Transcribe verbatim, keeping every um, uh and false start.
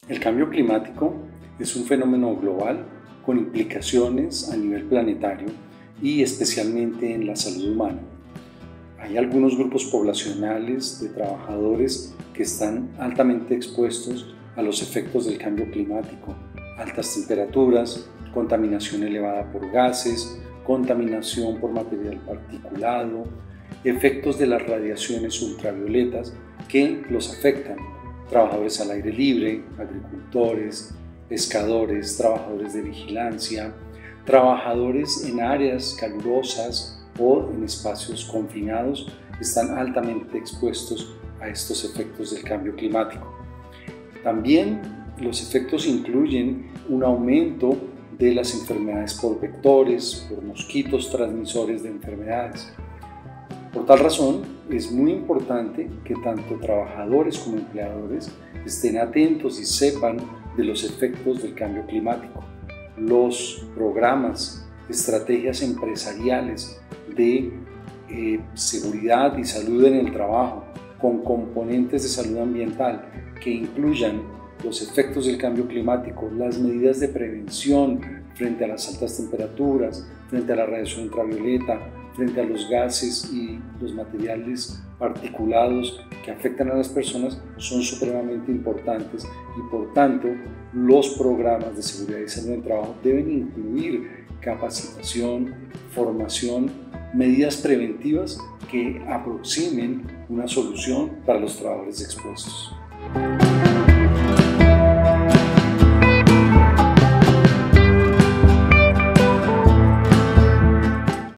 El cambio climático es un fenómeno global con implicaciones a nivel planetario y especialmente en la salud humana. Hay algunos grupos poblacionales de trabajadores que están altamente expuestos a los efectos del cambio climático: altas temperaturas, contaminación elevada por gases, contaminación por material particulado, efectos de las radiaciones ultravioletas que los afectan. Trabajadores al aire libre, agricultores, pescadores, trabajadores de vigilancia, trabajadores en áreas calurosas o en espacios confinados están altamente expuestos a estos efectos del cambio climático. También los efectos incluyen un aumento de las enfermedades por vectores, por mosquitos transmisores de enfermedades. Por tal razón, es muy importante que tanto trabajadores como empleadores estén atentos y sepan de los efectos del cambio climático. Los programas, estrategias empresariales de eh, seguridad y salud en el trabajo, con componentes de salud ambiental que incluyan los efectos del cambio climático, las medidas de prevención frente a las altas temperaturas, frente a la radiación ultravioleta, frente a los gases y los materiales particulados que afectan a las personas, son supremamente importantes, y por tanto los programas de seguridad y salud en el trabajo deben incluir capacitación, formación, medidas preventivas que aproximen una solución para los trabajadores expuestos.